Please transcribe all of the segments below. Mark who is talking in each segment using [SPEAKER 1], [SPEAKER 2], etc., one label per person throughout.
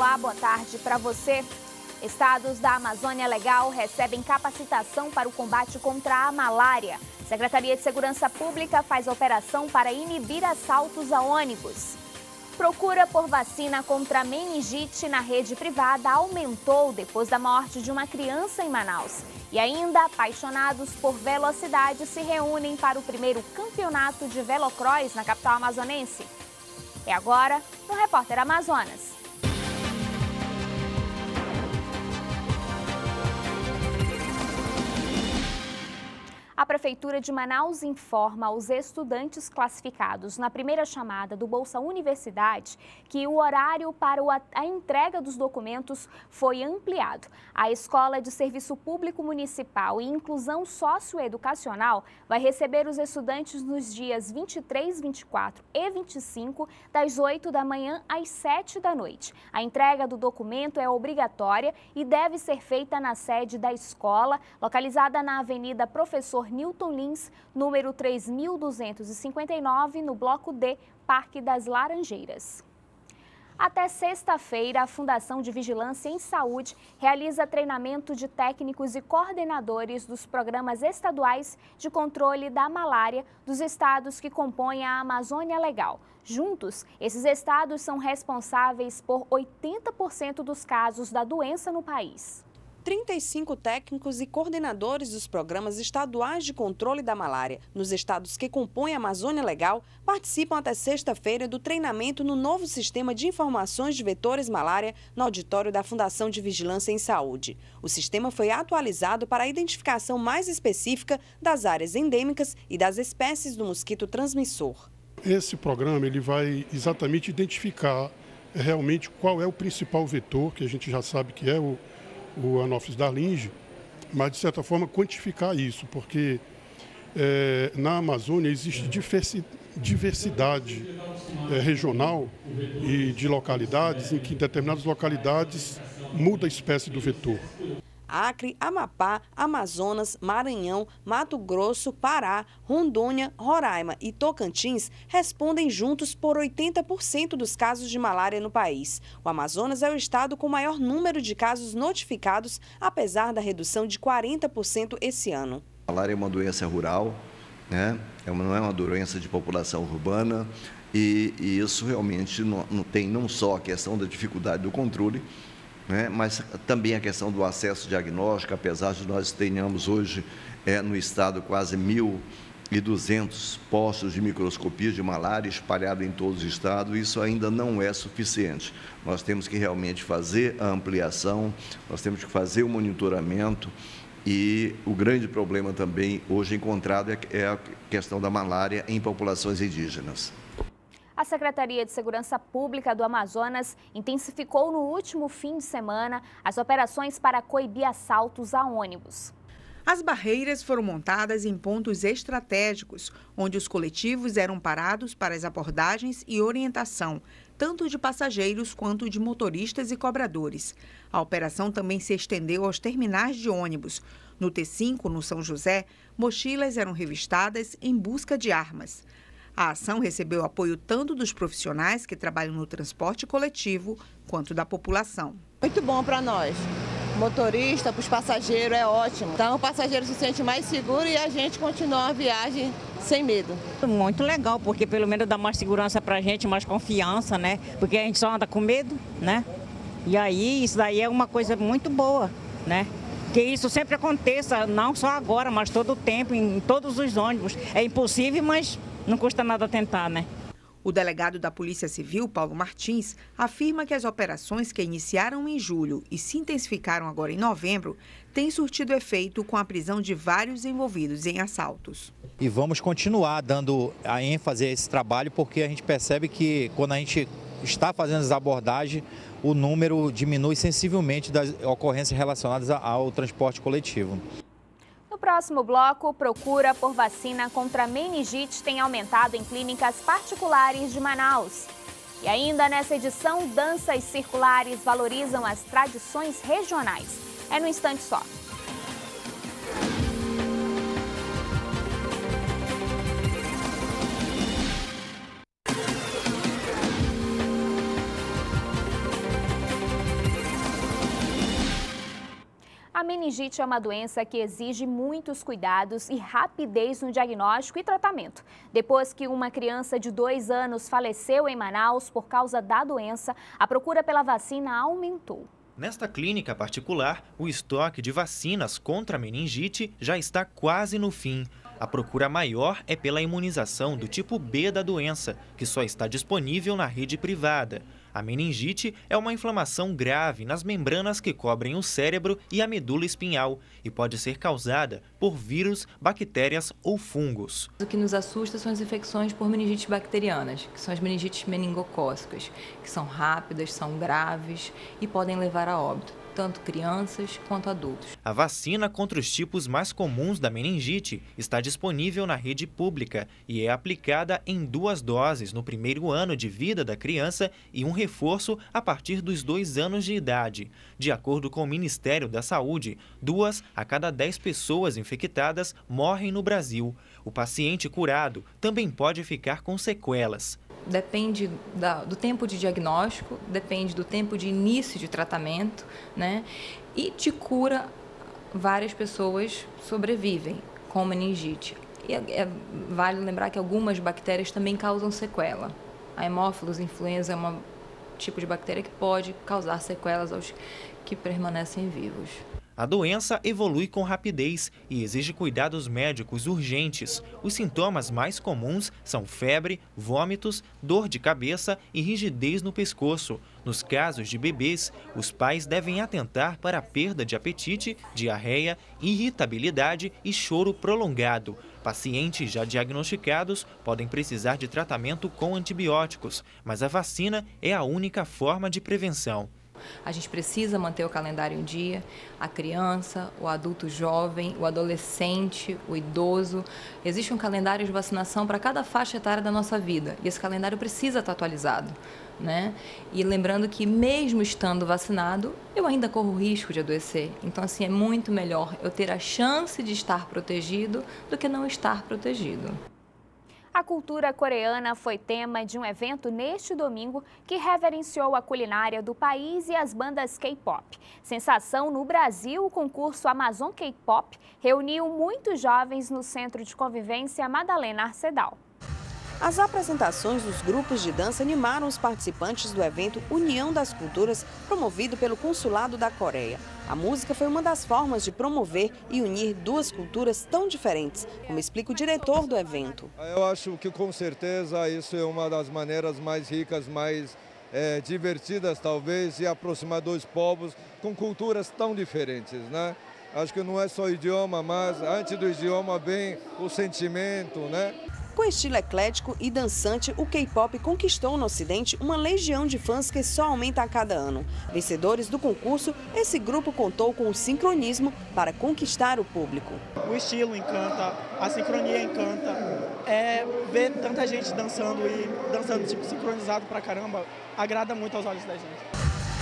[SPEAKER 1] Olá, boa tarde para você. Estados da Amazônia Legal recebem capacitação para o combate contra a malária. Secretaria de Segurança Pública faz operação para inibir assaltos a ônibus. Procura por vacina contra a meningite na rede privada aumentou depois da morte de uma criança em Manaus. E ainda, apaixonados por velocidade se reúnem para o primeiro campeonato de velocross na capital amazonense. É agora no Repórter Amazonas. A Prefeitura de Manaus informa aos estudantes classificados na primeira chamada do Bolsa Universidade que o horário para a entrega dos documentos foi ampliado. A Escola de Serviço Público Municipal e Inclusão Socioeducacional vai receber os estudantes nos dias 23, 24 e 25, das 8 da manhã às 7 da noite. A entrega do documento é obrigatória e deve ser feita na sede da escola, localizada na Avenida Professor Newton Lins, número 3259, no Bloco D, Parque das Laranjeiras. Até sexta-feira, a Fundação de Vigilância em Saúde realiza treinamento de técnicos e coordenadores dos programas estaduais de controle da malária dos estados que compõem a Amazônia Legal. Juntos, esses estados são responsáveis por 80% dos casos da doença no país.
[SPEAKER 2] 35 técnicos e coordenadores dos programas estaduais de controle da malária nos estados que compõem a Amazônia Legal participam até sexta-feira do treinamento no novo sistema de informações de vetores malária no auditório da Fundação de Vigilância em Saúde. O sistema foi atualizado para a identificação mais específica das áreas endêmicas e das espécies do mosquito transmissor.
[SPEAKER 3] Esse programa ele vai exatamente identificar realmente qual é o principal vetor, que a gente já sabe que é o Anopheles darlingi, mas de certa forma quantificar isso, porque na Amazônia existe diversidade regional e de localidades em que em determinadas localidades muda a espécie do vetor.
[SPEAKER 2] Acre, Amapá, Amazonas, Maranhão, Mato Grosso, Pará, Rondônia, Roraima e Tocantins respondem juntos por 80% dos casos de malária no país. O Amazonas é o estado com maior número de casos notificados, apesar da redução de 40% esse ano.
[SPEAKER 4] A malária é uma doença rural, né? Não é uma doença de população urbana e isso realmente não tem não só a questão da dificuldade do controle, mas também a questão do acesso diagnóstico, apesar de nós tenhamos hoje no estado quase 1.200 postos de microscopia de malária espalhados em todos os estados, isso ainda não é suficiente. Nós temos que realmente fazer a ampliação, nós temos que fazer o monitoramento e o grande problema também hoje encontrado é a questão da malária em populações indígenas.
[SPEAKER 1] A Secretaria de Segurança Pública do Amazonas intensificou no último fim de semana as operações para coibir assaltos a ônibus.
[SPEAKER 5] As barreiras foram montadas em pontos estratégicos, onde os coletivos eram parados para as abordagens e orientação, tanto de passageiros quanto de motoristas e cobradores. A operação também se estendeu aos terminais de ônibus. No T5, no São José, mochilas eram revistadas em busca de armas. A ação recebeu apoio tanto dos profissionais que trabalham no transporte coletivo, quanto da população.
[SPEAKER 6] Muito bom para nós. Motorista, para os passageiros, é ótimo. Então o passageiro se sente mais seguro e a gente continua a viagem sem medo.
[SPEAKER 7] Muito legal, porque pelo menos dá mais segurança para a gente, mais confiança, né? Porque a gente só anda com medo, né? E aí isso daí é uma coisa muito boa, né? Que isso sempre aconteça, não só agora, mas todo o tempo, em todos os ônibus. É impossível, mas não custa nada tentar, né?
[SPEAKER 5] O delegado da Polícia Civil, Paulo Martins, afirma que as operações que iniciaram em julho e se intensificaram agora em novembro têm surtido efeito com a prisão de vários envolvidos em assaltos.
[SPEAKER 8] E vamos continuar dando a ênfase a esse trabalho, porque a gente percebe que quando a gente está fazendo as abordagens, o número diminui sensivelmente das ocorrências relacionadas ao transporte coletivo.
[SPEAKER 1] No próximo bloco, procura por vacina contra meningite tem aumentado em clínicas particulares de Manaus. E ainda nessa edição, danças circulares valorizam as tradições regionais. É no instante só. meningite é uma doença que exige muitos cuidados e rapidez no diagnóstico e tratamento. Depois que uma criança de 2 anos faleceu em Manaus por causa da doença, a procura pela vacina aumentou.
[SPEAKER 9] Nesta clínica particular, o estoque de vacinas contra a meningite já está quase no fim. A procura maior é pela imunização do tipo B da doença, que só está disponível na rede privada. A meningite é uma inflamação grave nas membranas que cobrem o cérebro e a medula espinhal e pode ser causada por vírus, bactérias ou fungos.
[SPEAKER 10] O que nos assusta são as infecções por meningites bacterianas, que são as meningites meningocócicas, que são rápidas, são graves e podem levar a óbito, tanto crianças quanto adultos.
[SPEAKER 9] A vacina contra os tipos mais comuns da meningite está disponível na rede pública e é aplicada em 2 doses no primeiro ano de vida da criança e um reforço a partir dos 2 anos de idade. De acordo com o Ministério da Saúde, 2 a cada 10 pessoas infectadas morrem no Brasil. O paciente curado também pode ficar com sequelas.
[SPEAKER 10] Depende do tempo de diagnóstico, depende do tempo de início de tratamento, né? E de cura, várias pessoas sobrevivem com meningite. E vale lembrar que algumas bactérias também causam sequela. A Haemophilus influenza é um tipo de bactéria que pode causar sequelas aos que permanecem vivos.
[SPEAKER 9] A doença evolui com rapidez e exige cuidados médicos urgentes. Os sintomas mais comuns são febre, vômitos, dor de cabeça e rigidez no pescoço. Nos casos de bebês, os pais devem atentar para a perda de apetite, diarreia, irritabilidade e choro prolongado. Pacientes já diagnosticados podem precisar de tratamento com antibióticos, mas a vacina é a única forma de prevenção.
[SPEAKER 10] A gente precisa manter o calendário em dia, a criança, o adulto jovem, o adolescente, o idoso. Existe um calendário de vacinação para cada faixa etária da nossa vida e esse calendário precisa estar atualizado, né? E lembrando que mesmo estando vacinado, eu ainda corro risco de adoecer. Então, assim, é muito melhor eu ter a chance de estar protegido do que não estar protegido.
[SPEAKER 1] A cultura coreana foi tema de um evento neste domingo que reverenciou a culinária do país e as bandas K-pop. Sensação no Brasil, o concurso Amazon K-pop reuniu muitos jovens no Centro de Convivência Madalena Arcedal.
[SPEAKER 2] As apresentações dos grupos de dança animaram os participantes do evento União das Culturas, promovido pelo Consulado da Coreia. A música foi uma das formas de promover e unir 2 culturas tão diferentes, como explica o diretor do evento.
[SPEAKER 11] Eu acho que com certeza isso é uma das maneiras mais ricas, mais divertidas talvez, de aproximar 2 povos com culturas tão diferentes, né? Acho que não é só o idioma, mas antes do idioma vem o sentimento, né?
[SPEAKER 2] Com estilo eclético e dançante, o K-pop conquistou no Ocidente uma legião de fãs que só aumenta a cada ano. Vencedores do concurso, esse grupo contou com o sincronismo para conquistar o público.
[SPEAKER 12] O estilo encanta, a sincronia encanta. Ver tanta gente dançando e dançando tipo sincronizado pra caramba, agrada muito aos olhos da gente.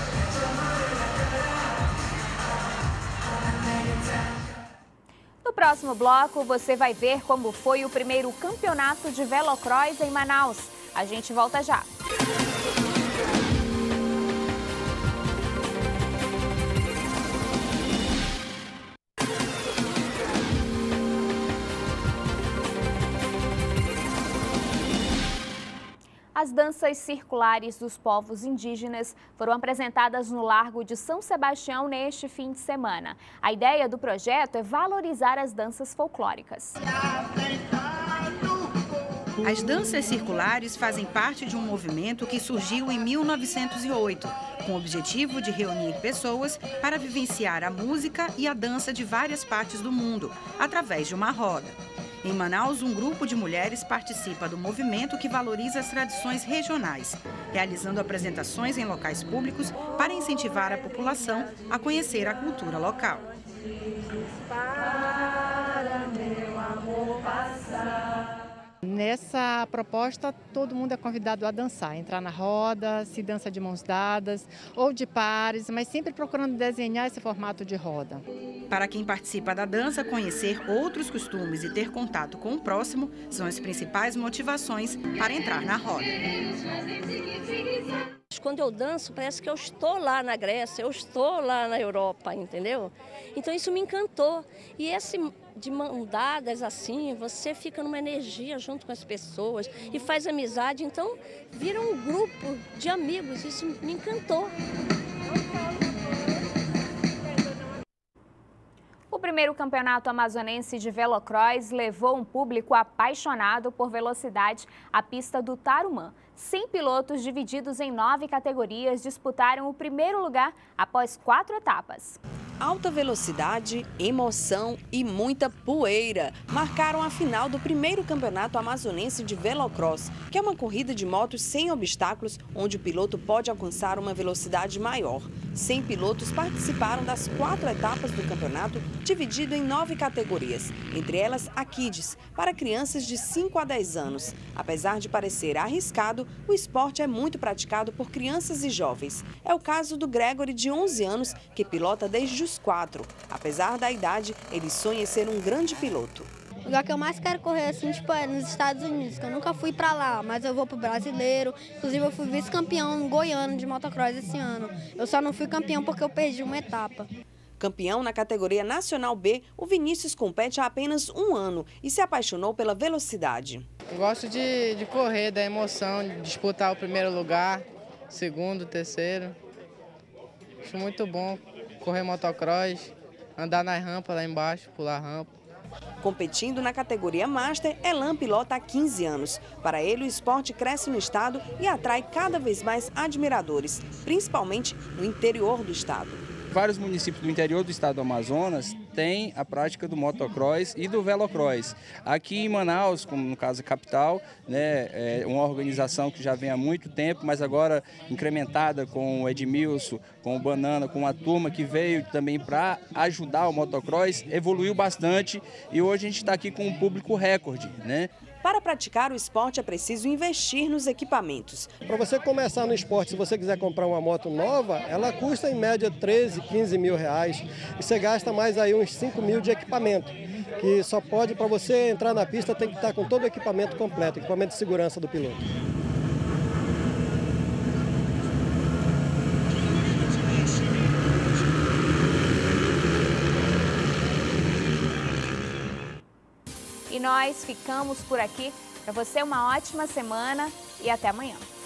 [SPEAKER 1] No próximo bloco, você vai ver como foi o primeiro campeonato de velocross em Manaus. A gente volta já. As danças circulares dos povos indígenas foram apresentadas no Largo de São Sebastião neste fim de semana. A ideia do projeto é valorizar as danças folclóricas.
[SPEAKER 13] As danças circulares fazem parte de um movimento que surgiu em 1908, com o objetivo de reunir pessoas para vivenciar a música e a dança de várias partes do mundo, através de uma roda. Em Manaus, um grupo de mulheres participa do movimento que valoriza as tradições regionais, realizando apresentações em locais públicos para incentivar a população a conhecer a cultura local.
[SPEAKER 14] Nessa proposta, todo mundo é convidado a dançar, entrar na roda, se dança de mãos dadas ou de pares, mas sempre procurando desenhar esse formato de roda.
[SPEAKER 13] Para quem participa da dança, conhecer outros costumes e ter contato com o próximo são as principais motivações para entrar na roda.
[SPEAKER 15] pilotos, quando eu danço, parece que eu estou lá na Grécia, eu estou lá na Europa, entendeu? Então isso me encantou. E esse de mão dadas assim, você fica numa energia junto com as pessoas e faz amizade, então vira um grupo de amigos, isso me encantou.
[SPEAKER 1] O primeiro campeonato amazonense de velocross levou um público apaixonado por velocidade à pista do Tarumã. 100 pilotos divididos em 9 categorias disputaram o primeiro lugar após 4 etapas.
[SPEAKER 2] Alta velocidade, emoção e muita poeira marcaram a final do primeiro campeonato amazonense de velocross, que é uma corrida de motos sem obstáculos, onde o piloto pode alcançar uma velocidade maior. 100 pilotos participaram das 4 etapas do campeonato, dividido em 9 categorias, entre elas a Kids, para crianças de 5 a 10 anos. Apesar de parecer arriscado, o esporte é muito praticado por crianças e jovens. É o caso do Gregory, de 11 anos, que pilota desde os 4. Apesar da idade, ele sonha em ser um grande piloto.
[SPEAKER 16] O lugar que eu mais quero correr assim, tipo, é nos Estados Unidos, que eu nunca fui pra lá, mas eu vou pro brasileiro. Inclusive eu fui vice-campeão goiano de motocross esse ano. Eu só não fui campeão porque eu perdi uma etapa.
[SPEAKER 2] Campeão na categoria Nacional B, o Vinícius compete há apenas 1 ano e se apaixonou pela velocidade.
[SPEAKER 17] Eu gosto de correr, da emoção, de disputar o primeiro lugar, segundo, terceiro. Acho muito bom correr motocross, andar nas rampas lá embaixo, pular rampa.
[SPEAKER 2] Competindo na categoria Master, Elan pilota há 15 anos. Para ele, o esporte cresce no estado e atrai cada vez mais admiradores, principalmente no interior do estado.
[SPEAKER 18] Vários municípios do interior do estado do Amazonas têm a prática do motocross e do velocross. Aqui em Manaus, como no caso a capital, né, é uma organização que já vem há muito tempo, mas agora incrementada com o Edmilson, com o Banana, com a turma que veio também para ajudar o motocross, evoluiu bastante e hoje a gente está aqui com um público recorde, né?
[SPEAKER 2] Para praticar o esporte é preciso investir nos equipamentos.
[SPEAKER 19] Para você começar no esporte, se você quiser comprar uma moto nova, ela custa em média 13, 15 mil reais. E você gasta mais aí uns 5 mil de equipamento. Que só pode, para você entrar na pista, tem que estar com todo o equipamento completo, equipamento de segurança do piloto.
[SPEAKER 1] E nós ficamos por aqui. Para você, uma ótima semana e até amanhã.